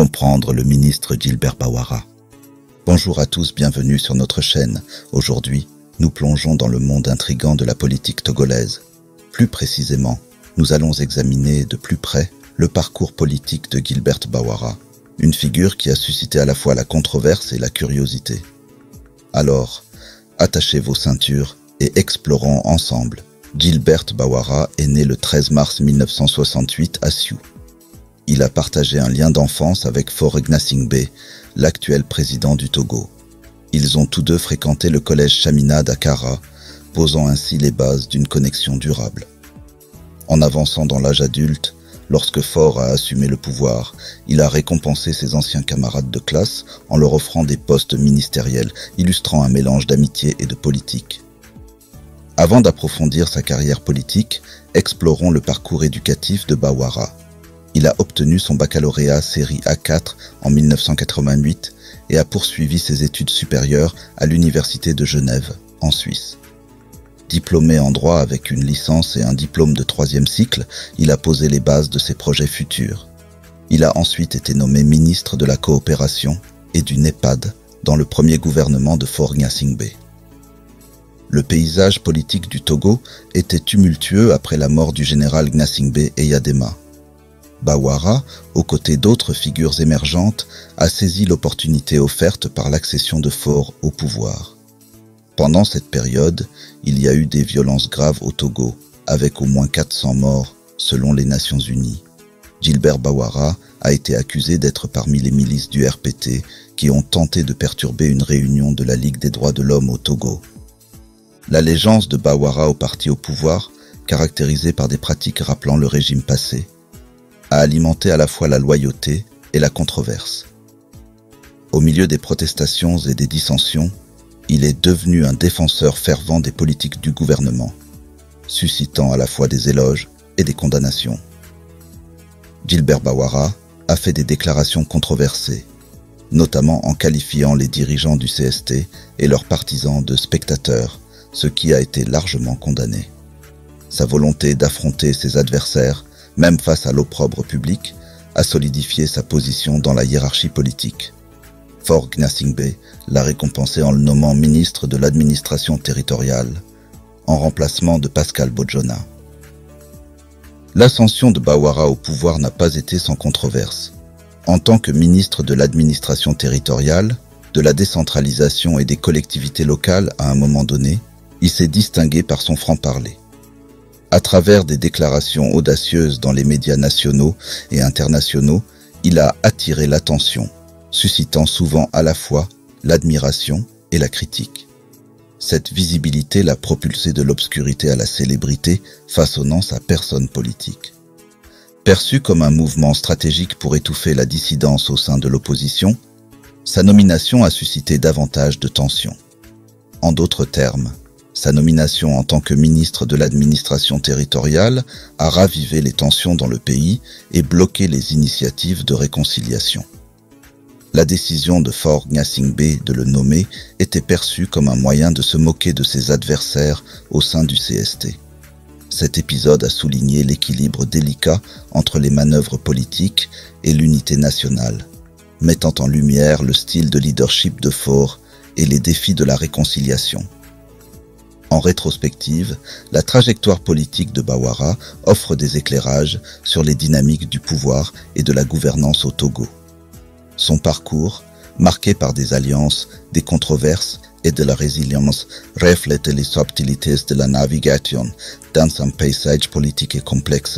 Comprendre le ministre Gilbert Bawara. Bonjour à tous, bienvenue sur notre chaîne. Aujourd'hui, nous plongeons dans le monde intrigant de la politique togolaise. Plus précisément, nous allons examiner de plus près le parcours politique de Gilbert Bawara, une figure qui a suscité à la fois la controverse et la curiosité. Alors, attachez vos ceintures et explorons ensemble. Gilbert Bawara est né le 13 mars 1968 à Sioux. Il a partagé un lien d'enfance avec Faure Gnassingbé, l'actuel président du Togo. Ils ont tous deux fréquenté le collège Chaminade à Kara, posant ainsi les bases d'une connexion durable. En avançant dans l'âge adulte, lorsque Faure a assumé le pouvoir, il a récompensé ses anciens camarades de classe en leur offrant des postes ministériels, illustrant un mélange d'amitié et de politique. Avant d'approfondir sa carrière politique, explorons le parcours éducatif de Bawara. Il a obtenu son baccalauréat série A4 en 1988 et a poursuivi ses études supérieures à l'Université de Genève, en Suisse. Diplômé en droit avec une licence et un diplôme de 3e cycle, il a posé les bases de ses projets futurs. Il a ensuite été nommé ministre de la coopération et du NEPAD dans le premier gouvernement de Faure Gnassingbé. Le paysage politique du Togo était tumultueux après la mort du général Gnassingbé Eyadema. Bawara, aux côtés d'autres figures émergentes, a saisi l'opportunité offerte par l'accession de Faure au pouvoir. Pendant cette période, il y a eu des violences graves au Togo, avec au moins 400 morts, selon les Nations Unies. Gilbert Bawara a été accusé d'être parmi les milices du RPT qui ont tenté de perturber une réunion de la Ligue des droits de l'homme au Togo. L'allégeance de Bawara au parti au pouvoir, caractérisée par des pratiques rappelant le régime passé, a alimenté à la fois la loyauté et la controverse. Au milieu des protestations et des dissensions, il est devenu un défenseur fervent des politiques du gouvernement, suscitant à la fois des éloges et des condamnations. Gilbert Bawara a fait des déclarations controversées, notamment en qualifiant les dirigeants du CST et leurs partisans de spectateurs, ce qui a été largement condamné. Sa volonté d'affronter ses adversaires, même face à l'opprobre public, a solidifié sa position dans la hiérarchie politique. Faure Gnassingbé l'a récompensé en le nommant ministre de l'administration territoriale, en remplacement de Pascal Bojona. L'ascension de Bawara au pouvoir n'a pas été sans controverse. En tant que ministre de l'administration territoriale, de la décentralisation et des collectivités locales à un moment donné, il s'est distingué par son franc-parler. À travers des déclarations audacieuses dans les médias nationaux et internationaux, il a attiré l'attention, suscitant souvent à la fois l'admiration et la critique. Cette visibilité l'a propulsé de l'obscurité à la célébrité, façonnant sa personne politique. Perçu comme un mouvement stratégique pour étouffer la dissidence au sein de l'opposition, sa nomination a suscité davantage de tensions. En d'autres termes, sa nomination en tant que ministre de l'administration territoriale a ravivé les tensions dans le pays et bloqué les initiatives de réconciliation. La décision de Faure Gnassingbé de le nommer était perçue comme un moyen de se moquer de ses adversaires au sein du CST. Cet épisode a souligné l'équilibre délicat entre les manœuvres politiques et l'unité nationale, mettant en lumière le style de leadership de Faure et les défis de la réconciliation. En rétrospective, la trajectoire politique de Bawara offre des éclairages sur les dynamiques du pouvoir et de la gouvernance au Togo. Son parcours, marqué par des alliances, des controverses et de la résilience, reflète les subtilités de la navigation dans un paysage politique complexe.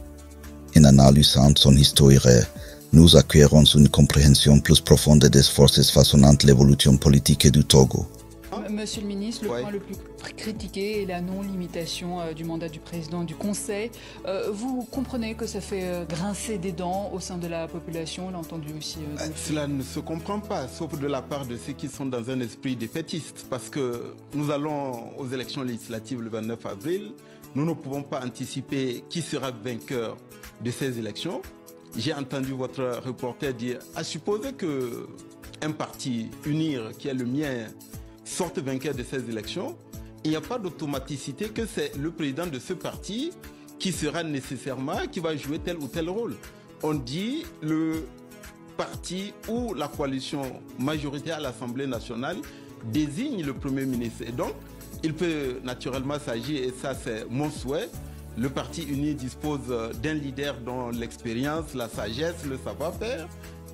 En analysant son histoire, nous acquérons une compréhension plus profonde des forces façonnant l'évolution politique du Togo. Monsieur le ministre, le point le plus critiqué est la non-limitation du mandat du président du Conseil. Vous comprenez que ça fait grincer des dents au sein de la population, on l'a entendu aussi. Cela ne se comprend pas, sauf de la part de ceux qui sont dans un esprit défaitiste, parce que nous allons aux élections législatives le 29 avril. Nous ne pouvons pas anticiper qui sera vainqueur de ces élections. J'ai entendu votre reporter dire, à supposer qu'un parti, UNIR, qui est le mien, sorte vainqueur de ces élections, il n'y a pas d'automaticité que c'est le président de ce parti qui sera nécessairement, qui va jouer tel ou tel rôle. On dit le parti ou la coalition majoritaire à l'Assemblée nationale désigne le Premier ministre. Et donc, il peut naturellement s'agir, et ça c'est mon souhait, le Parti uni dispose d'un leader dont l'expérience, la sagesse, le savoir-faire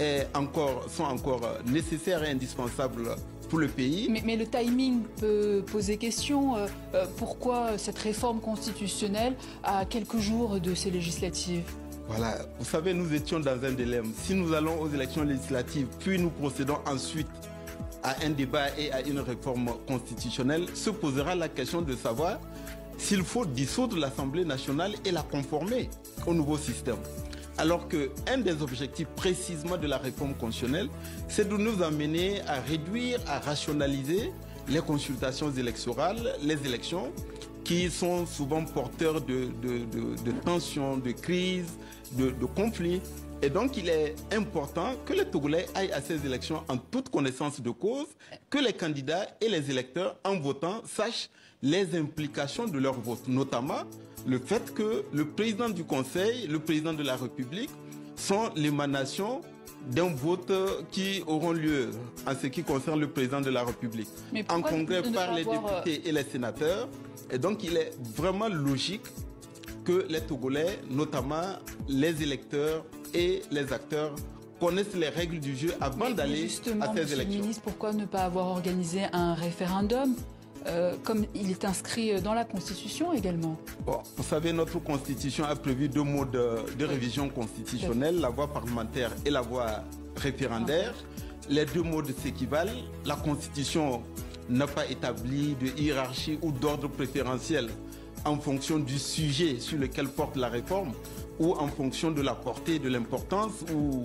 sont encore nécessaires et indispensables pour le pays. Mais le timing peut poser question. Pourquoi cette réforme constitutionnelle à quelques jours de ces législatives ? Voilà, vous savez, nous étions dans un dilemme. Si nous allons aux élections législatives, puis nous procédons ensuite à un débat et à une réforme constitutionnelle, se posera la question de savoir s'il faut dissoudre l'Assemblée nationale et la conformer au nouveau système. Alors qu'un des objectifs précisément de la réforme constitutionnelle, c'est de nous amener à réduire, à rationaliser les consultations électorales, les élections, qui sont souvent porteurs de tensions, de crises, de conflits. Et donc, il est important que les Togolais aillent à ces élections en toute connaissance de cause, que les candidats et les électeurs, en votant, sachent les implications de leur vote, notamment le fait que le président du Conseil, le président de la République, sont l'émanation d'un vote qui auront lieu en ce qui concerne le président de la République, en congrès par les députés et les sénateurs. Et donc, il est vraiment logique que les Togolais, notamment les électeurs et les acteurs, connaissent les règles du jeu avant d'aller à ces élections. Ministre, pourquoi ne pas avoir organisé un référendum comme il est inscrit dans la Constitution également? Bon, vous savez, notre Constitution a prévu deux modes de révision constitutionnelle, la voie parlementaire et la voie référendaire. Les deux modes s'équivalent. La Constitution n'a pas établi de hiérarchie ou d'ordre préférentiel en fonction du sujet sur lequel porte la réforme ou en fonction de la portée, de l'importance ou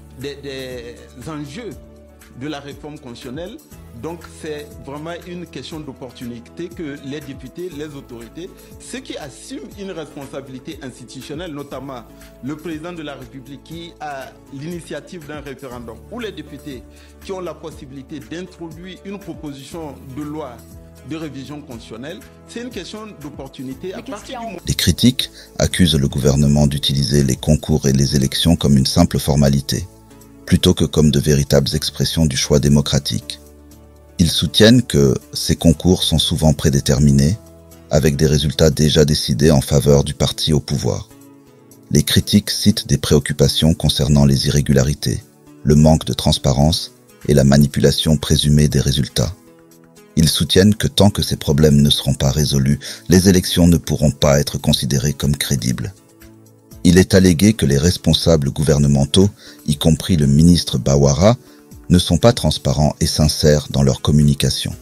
des enjeux de la réforme constitutionnelle. Donc c'est vraiment une question d'opportunité que les députés, les autorités, ceux qui assument une responsabilité institutionnelle, notamment le président de la République qui a l'initiative d'un référendum, ou les députés qui ont la possibilité d'introduire une proposition de loi de révision constitutionnelle, c'est une question d'opportunité. Les critiques accusent le gouvernement d'utiliser les concours et les élections comme une simple formalité, plutôt que comme de véritables expressions du choix démocratique. Ils soutiennent que ces concours sont souvent prédéterminés, avec des résultats déjà décidés en faveur du parti au pouvoir. Les critiques citent des préoccupations concernant les irrégularités, le manque de transparence et la manipulation présumée des résultats. Ils soutiennent que tant que ces problèmes ne seront pas résolus, les élections ne pourront pas être considérées comme crédibles. Il est allégué que les responsables gouvernementaux, y compris le ministre Bawara, ne sont pas transparents et sincères dans leur communication.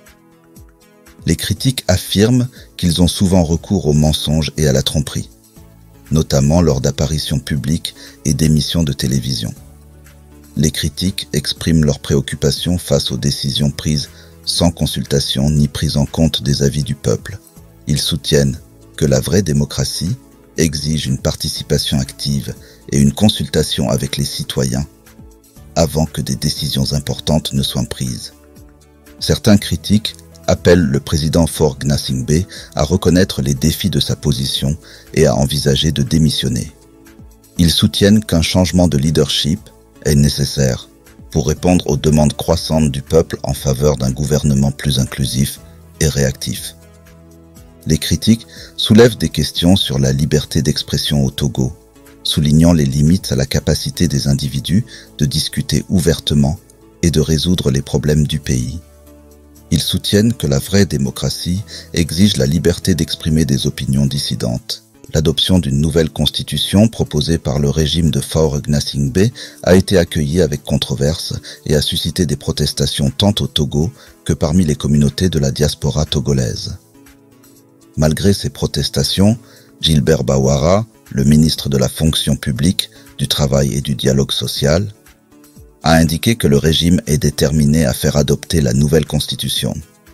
Les critiques affirment qu'ils ont souvent recours aux mensonges et à la tromperie, notamment lors d'apparitions publiques et d'émissions de télévision. Les critiques expriment leurs préoccupations face aux décisions prises sans consultation ni prise en compte des avis du peuple. Ils soutiennent que la vraie démocratie exige une participation active et une consultation avec les citoyens avant que des décisions importantes ne soient prises. Certains critiques appellent le président Faure Gnassingbé à reconnaître les défis de sa position et à envisager de démissionner. Ils soutiennent qu'un changement de leadership est nécessaire pour répondre aux demandes croissantes du peuple en faveur d'un gouvernement plus inclusif et réactif. Les critiques soulèvent des questions sur la liberté d'expression au Togo, soulignant les limites à la capacité des individus de discuter ouvertement et de résoudre les problèmes du pays. Ils soutiennent que la vraie démocratie exige la liberté d'exprimer des opinions dissidentes. L'adoption d'une nouvelle constitution proposée par le régime de Faure Gnassingbé a été accueillie avec controverse et a suscité des protestations tant au Togo que parmi les communautés de la diaspora togolaise. Malgré ces protestations, Gilbert Bawara, le ministre de la fonction publique, du travail et du dialogue social, a indiqué que le régime est déterminé à faire adopter la nouvelle constitution.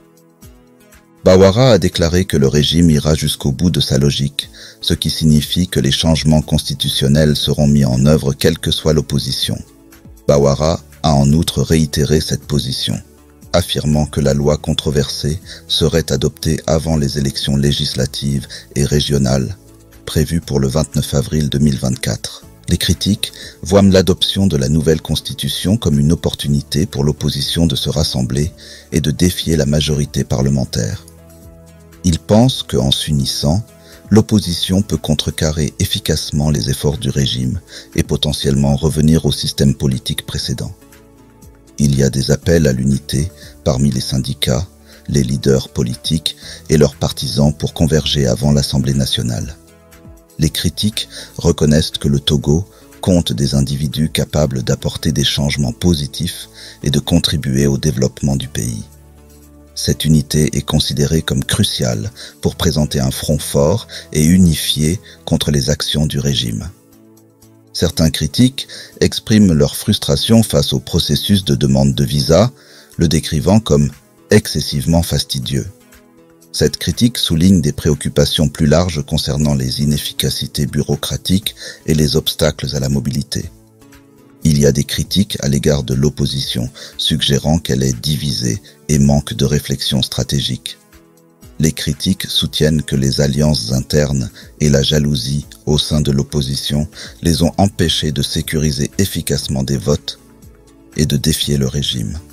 Bawara a déclaré que le régime ira jusqu'au bout de sa logique, ce qui signifie que les changements constitutionnels seront mis en œuvre quelle que soit l'opposition. Bawara a en outre réitéré cette position, affirmant que la loi controversée serait adoptée avant les élections législatives et régionales prévues pour le 29 avril 2024. Les critiques voient l'adoption de la nouvelle constitution comme une opportunité pour l'opposition de se rassembler et de défier la majorité parlementaire. Ils pensent qu'en s'unissant, l'opposition peut contrecarrer efficacement les efforts du régime et potentiellement revenir au système politique précédent. Il y a des appels à l'unité parmi les syndicats, les leaders politiques et leurs partisans pour converger avant l'Assemblée nationale. Les critiques reconnaissent que le Togo compte des individus capables d'apporter des changements positifs et de contribuer au développement du pays. Cette unité est considérée comme cruciale pour présenter un front fort et unifié contre les actions du régime. Certains critiques expriment leur frustration face au processus de demande de visa, le décrivant comme excessivement fastidieux. Cette critique souligne des préoccupations plus larges concernant les inefficacités bureaucratiques et les obstacles à la mobilité. Il y a des critiques à l'égard de l'opposition, suggérant qu'elle est divisée et manque de réflexion stratégique. Les critiques soutiennent que les alliances internes et la jalousie au sein de l'opposition les ont empêchés de sécuriser efficacement des votes et de défier le régime.